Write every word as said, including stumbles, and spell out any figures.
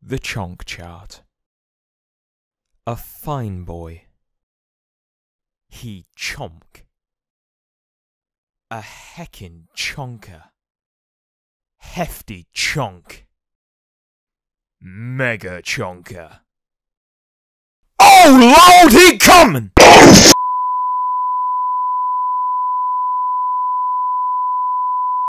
The Chonk Chart. A fine boy. He chonk. A heckin' chonker. Hefty chonk. Mega chonker. Oh Lord, he comin'!